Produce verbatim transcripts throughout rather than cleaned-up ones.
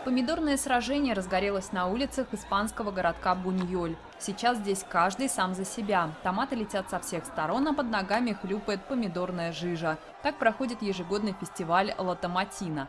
Помидорное сражение разгорелось на улицах испанского городка Буньоль. Сейчас здесь каждый сам за себя. Томаты летят со всех сторон, а под ногами хлюпает помидорная жижа. Так проходит ежегодный фестиваль «Ла Томатина».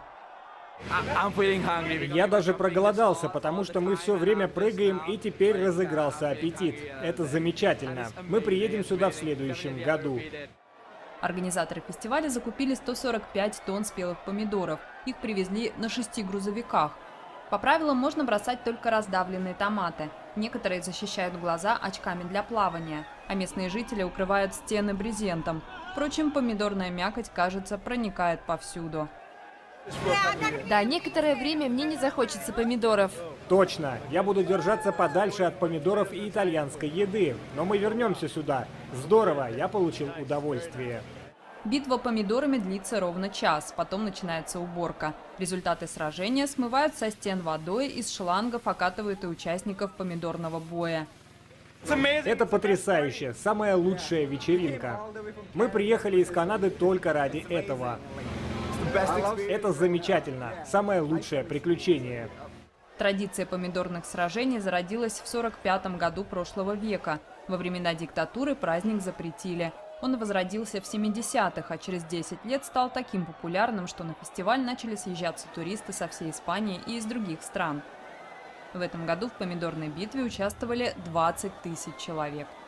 Я даже проголодался, потому что мы все время прыгаем, и теперь разыгрался аппетит. Это замечательно. Мы приедем сюда в следующем году. Организаторы фестиваля закупили сто сорок пять тонн спелых помидоров. Их привезли на шести грузовиках. По правилам можно бросать только раздавленные томаты. Некоторые защищают глаза очками для плавания, а местные жители укрывают стены брезентом. Впрочем, помидорная мякоть, кажется, проникает повсюду. Да, некоторое время мне не захочется помидоров. Точно. Я буду держаться подальше от помидоров и итальянской еды. Но мы вернемся сюда. Здорово, я получил удовольствие. Битва помидорами длится ровно час, потом начинается уборка. Результаты сражения смывают со стен водой, из шлангов окатывают и участников помидорного боя. Это потрясающе. Самая лучшая вечеринка. Мы приехали из Канады только ради этого. Это замечательно. Самое лучшее приключение. Традиция помидорных сражений зародилась в сорок пятом году прошлого века. Во времена диктатуры праздник запретили. Он возродился в семидесятых, а через десять лет стал таким популярным, что на фестиваль начали съезжаться туристы со всей Испании и из других стран. В этом году в помидорной битве участвовали двадцать тысяч человек.